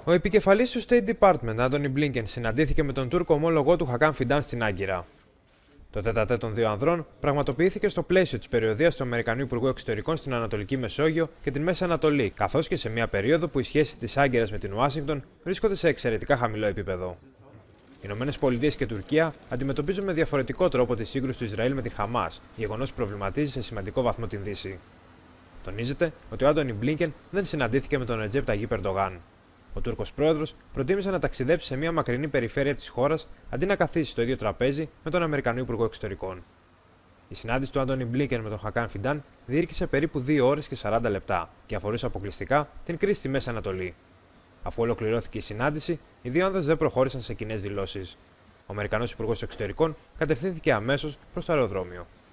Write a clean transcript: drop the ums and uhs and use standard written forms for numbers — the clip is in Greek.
Ο επικεφαλής του State Department, Άντονι Μπλίνκεν, συναντήθηκε με τον Τούρκο ομόλογό του Χακάν Φιντάν στην Άγκυρα. Το τέτα-τέτ των δύο ανδρών πραγματοποιήθηκε στο πλαίσιο της περιοδείας του Αμερικανού Υπουργού Εξωτερικών στην Ανατολική Μεσόγειο και την Μέση Ανατολή, καθώς και σε μια περίοδο που οι σχέσεις της Άγκυρας με την Ουάσιγκτον βρίσκονται σε εξαιρετικά χαμηλό επίπεδο. Οι ΗΠΑ και Τουρκία αντιμετωπίζουν με διαφορετικό τρόπο τη σύγκρουση του Ισραήλ με την Χαμάς, γεγονός που προβληματίζει σε σημαντικό βαθμό την Δύση. Τονίζεται ότι ο Άντονι Μπλίνκεν δεν συναντήθηκε με τον Ρετζέπ Ταγίπ Ερντογάν. Ο Τούρκος πρόεδρος προτίμησε να ταξιδέψει σε μια μακρινή περιφέρεια της χώρας αντί να καθίσει στο ίδιο τραπέζι με τον Αμερικανό Υπουργό Εξωτερικών. Η συνάντηση του Άντονι Μπλίνκεν με τον Χακάν Φιντάν διήρκησε περίπου 2 ώρες και 40 λεπτά και αφορούσε αποκλειστικά την κρίση στη Μέση Ανατολή. Αφού ολοκληρώθηκε η συνάντηση, οι δύο άνδρες δεν προχώρησαν σε κοινές δηλώσεις. Ο Αμερικανός Υπουργός Εξωτερικών κατευθύνθηκε αμέσως προς το αεροδρόμιο.